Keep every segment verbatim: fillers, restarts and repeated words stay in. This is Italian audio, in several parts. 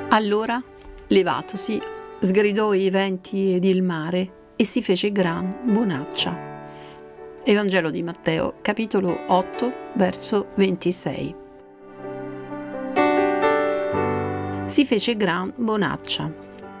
Allora, levatosi, sgridò i venti ed il mare e si fece gran bonaccia. Evangelo di Matteo, capitolo otto, verso ventisei. Si fece gran bonaccia.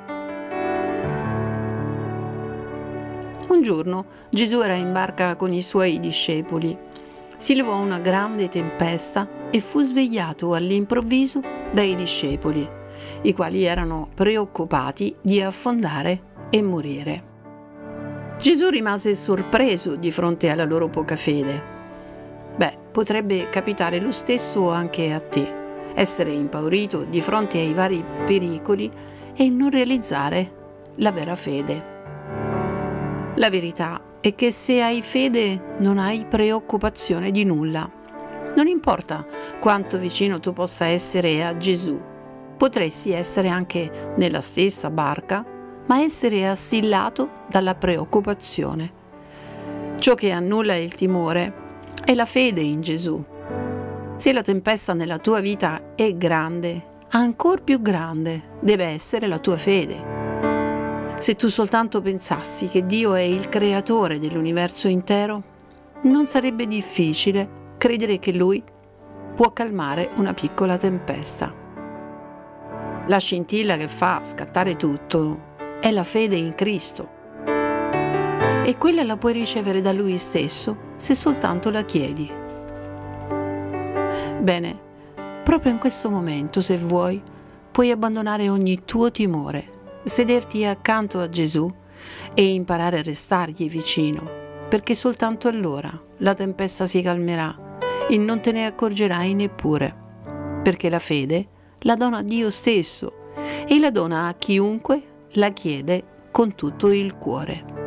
Un giorno Gesù era in barca con i suoi discepoli. Si levò una grande tempesta e fu svegliato all'improvviso dai discepoli, i quali erano preoccupati di affondare e morire. Gesù rimase sorpreso di fronte alla loro poca fede. Beh, potrebbe capitare lo stesso anche a te, essere impaurito di fronte ai vari pericoli e non realizzare la vera fede. La verità è che se hai fede non hai preoccupazione di nulla. Non importa quanto vicino tu possa essere a Gesù, potresti essere anche nella stessa barca, ma essere assillato dalla preoccupazione. Ciò che annulla il timore è la fede in Gesù. Se la tempesta nella tua vita è grande, ancor più grande deve essere la tua fede. Se tu soltanto pensassi che Dio è il creatore dell'universo intero, non sarebbe difficile credere che Lui può calmare una piccola tempesta. La scintilla che fa scattare tutto è la fede in Cristo. E quella la puoi ricevere da Lui stesso se soltanto la chiedi. Bene, proprio in questo momento, se vuoi, puoi abbandonare ogni tuo timore, sederti accanto a Gesù e imparare a restargli vicino, perché soltanto allora la tempesta si calmerà e non te ne accorgerai neppure, perché la fede la dona Dio stesso e la dona a chiunque la chiede con tutto il cuore.